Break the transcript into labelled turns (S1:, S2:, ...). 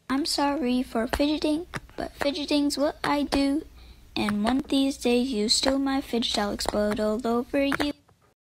S1: I'm sorry for fidgeting, but fidgeting's what I do. And one of these days you steal my fidget, I'll explode all over you.